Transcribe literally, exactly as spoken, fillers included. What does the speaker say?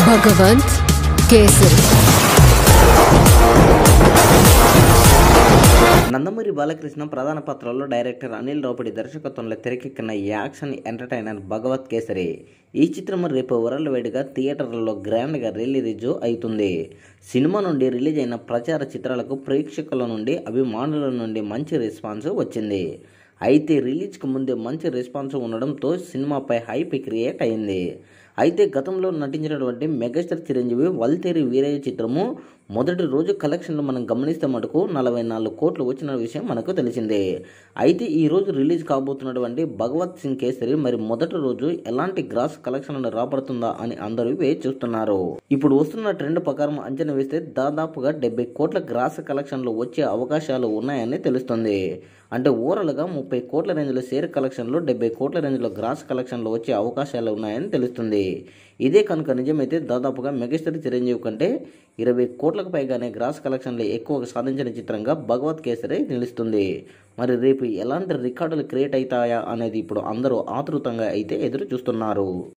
Bhagavanth kesari. Nandamuri Balakrishna ప్రధాన పాత్రలో director Anil Ravipudi దర్శకత్వంలో తెరకెక్కిన యాక్షన్ ఎంటర్టైనర్ భగవత్ కేసరి ఈ చిత్రం రేపు వరల్డ్ వైడ్గా థియేటర్లలో గ్రాండ్గా రిలీజ్ అవుతుంది. సినిమా నుండి రిలీజ్ అయిన ప్రచార చిత్రాలకు ప్రేక్షకుల నుండి అభిమానుల నుండి మంచి రెస్పాన్స్ వచ్చింది. అయితే రిలీజ్కి ముందే మంచి రెస్పాన్స్ ఉండడంతో సినిమాపై హైప్ క్రియేట్ అయింది. అయితే గతంలో నటించినటువంటి మెగాస్టార్ చిరంజీవి వల్తేరి వీరయ్య చిత్రము మొదటి రోజు కలెక్షన్లు మనం గమనిస్తే మటుకు నలభై నాలుగు కోట్లు వచ్చిన విషయం మనకు తెలిసిందే. అయితే ఈ రోజు రిలీజ్ కాబోతున్నటువంటి భగవత్ సింగ్ కేసరి మరి మొదటి రోజు ఎలాంటి గ్రాస్ కలెక్షన్లు రాబడుతుందా అని అందరూ వేచి చూస్తున్నారు. ఇప్పుడు వస్తున్న ట్రెండ్ ప్రకారం అంచనా వేస్తే దాదాపుగా డెబ్బై కోట్ల గ్రాస్ కలెక్షన్లు వచ్చే అవకాశాలు ఉన్నాయని తెలుస్తుంది. అంటే ఓవరాల్గా ముప్పై కోట్ల రేంజ్లో షేర్ కలెక్షన్లు, డెబ్బై కోట్ల రేంజ్లో గ్రాస్ కలెక్షన్లు వచ్చే అవకాశాలు ఉన్నాయని తెలుస్తుంది. ఇదే కనుక నిజమైతే దాదాపుగా మెగాస్టార్ చిరంజీవి కంటే ఇరవై కోట్లకు పైగానే గ్రాస్ కలెక్షన్లు ఎక్కువగా సాధించిన చిత్రంగా భగవత్ కేసరి నిలుస్తుంది. మరి రేపు ఎలాంటి రికార్డులు క్రియేట్ అవుతాయా అనేది ఇప్పుడు అందరూ ఆతృతంగా అయితే ఎదురు చూస్తున్నారు.